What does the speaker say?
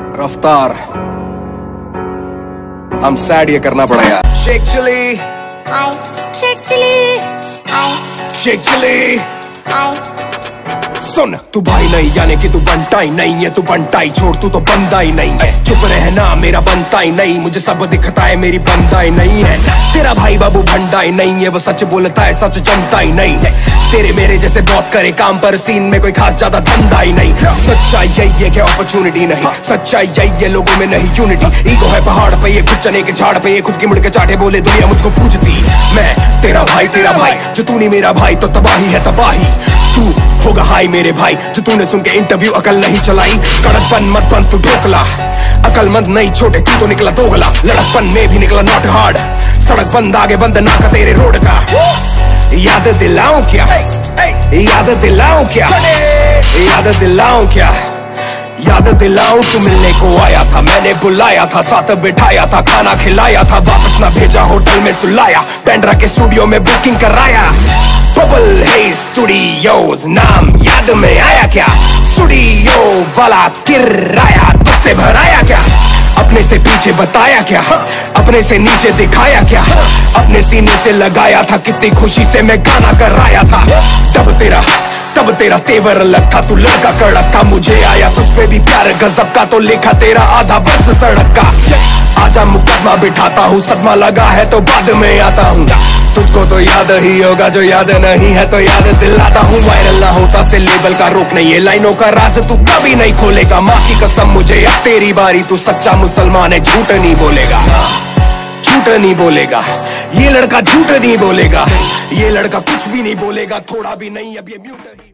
रफ्तार हम सैड ये करना पड़ेगा। शेख चिली शेख चिली शेख चिली सुन, तू भाई नहीं यानी कि तू बनता ही नहीं है, तू बनता ही छोड़, तू तो बंदा ही नहीं है। चुप रहना मेरा बनता ही नहीं, मुझे सब दिखता है मेरी बंदा ही नहीं है। तेरा भाई बाबू भंडा ही नहीं है, वो सच बोलता है सच जमता ही नहीं है। तेरे मेरे जैसे बहुत करे काम पर सीन में कोई खास ज्यादा धंधा ही नहीं। सच्चाई यही है कि अपॉर्चुनिटी नहीं, सच्चाई यही है लोगों में नहीं यूनिटी। ईगो है पहाड़ पे ये, खुद चने के झाड़ पे ये, खुद की मुड़ के चाटे बोले दुनिया मुझको पूछती। मैं तेरा भाई जो तू नहीं मेरा भाई तो तबाही है तबाही। तू होगा हाई मेरे भाई जो तूने सुन के इंटरव्यू अकल नहीं चलाई। कड़कपन मत बन तू ढोकला, अकलमंद नहीं छोटे तू तो निकला दोगला। लड़कपन में भी निकला नॉट हार्ड, सड़क बंद आगे बंद ना का तेरे रोड का। याद दिलाऊं क्या, याद दिलाऊं क्या, याद दिलाऊं क्या, याद दिलाऊं तू मिलने को आया था, मैंने बुलाया था, साथ बिठाया था, खाना खिलाया था, वापस ना भेजा होटल में सुलाया, बैंड्रा के स्टूडियो में बुकिंग कराया। बबल है स्टूडियोज नाम याद में आया क्या, स्टूडियो वाला किराया तुझसे भराया क्या, अपने से पीछे बताया क्या, अपने से नीचे दिखाया क्या, अपने सीने से लगाया था, कितनी खुशी से मैं गाना कराया था। तब तेरा तेवर अलग था, तू लड़का कड़क था, मुझे आया तुझ पे भी प्यार गजब का, तो लिखा तेरा आधा वर्ष सड़क का। आजा मुकदमा बिठाता हूँ, सदमा लगा है तो बाद में आता हूँ। तुझको तो याद ही होगा, जो याद नहीं है तो याद दिलाता हूँ। वायरल ना होता से लेवल का रोक नहीं है, लाइनों का राज तू कभी नहीं खोलेगा। माँ की कसम मुझे अब तेरी बारी, तू सच्चा मुसलमान है, झूठ नहीं बोलेगा, झूठ नहीं बोलेगा। ये लड़का झूठ नहीं बोलेगा, ये लड़का कुछ भी नहीं बोलेगा, थोड़ा भी नहीं, अब ये म्यूट है।